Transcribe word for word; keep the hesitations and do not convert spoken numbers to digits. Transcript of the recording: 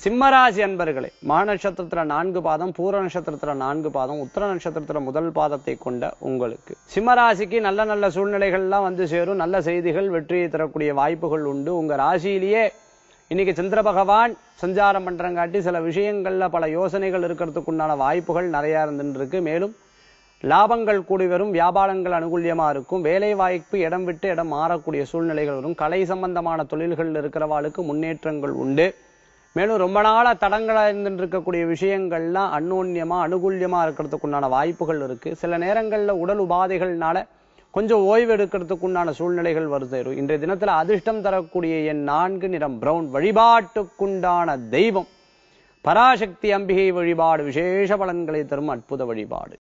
சிம்மராசி அன்பர்களே, மான நட்சத்திரத்துல நான்கு பாதம், பூர நட்சத்திரத்துல நான்கு பாதம், உத்திர நட்சத்திரத்துல முதல் பாதத்தை கொண்ட உங்களுக்கு சிம்மராசிக்கு நல்ல நல்ல சூழ்நிலைகள்லாம் வந்து சேரும். நல்ல செய்திகள், வெற்றியை தரக்கூடிய வாய்ப்புகள் உண்டு. உங்க ராசியிலேயே இன்னைக்கு சந்திர பகவான் சஞ்சாரம் பண்றங்காட்டி சில விஷயங்கள்ல பல யோசனைகள் இருக்கிறதுக்கு உண்டான வாய்ப்புகள் நிறைய இருந்துட்டு இருக்கு. மேலும் லாபங்கள் கூடி வரும், வியாபாரங்கள் அனுகூல்யமா இருக்கும், வேலை வாய்ப்பு இடம் விட்டு இடம் மாறக்கூடிய சூழ்நிலைகள் வரும். கலை சம்பந்தமான தொழில்கள் இருக்கிறவாளுக்கு முன்னேற்றங்கள் உண்டு. மேலும் ரொம்ப நாளா தடங்களா இருந்துட்டு இருக்கக்கூடிய விஷயங்கள்லாம் அந்யோன்யமா அனுகூல்யமா இருக்கிறதுக்கு உண்டான வாய்ப்புகள் இருக்கு. சில நேரங்கள்ல உடல் உபாதைகள்னால கொஞ்சம் ஓய்வு எடுக்கிறதுக்கு உண்டான சூழ்நிலைகள் வருது. இன்றைய தினத்துல அதிர்ஷ்டம் தரக்கூடிய என் நான்கு, நிறம் பிரவுன். வழிபாட்டுக்குண்டான தெய்வம் பராசக்தி அம்பிகை வழிபாடு விசேஷ பலன்களை தரும் அற்புத வழிபாடு.